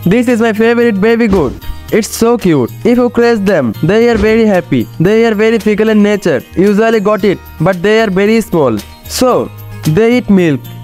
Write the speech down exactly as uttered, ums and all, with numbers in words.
This is my favorite baby goat. It's so cute. If you caress them, they are very happy. They are very fickle in nature. Usually got it, but they are very small. So, they eat milk.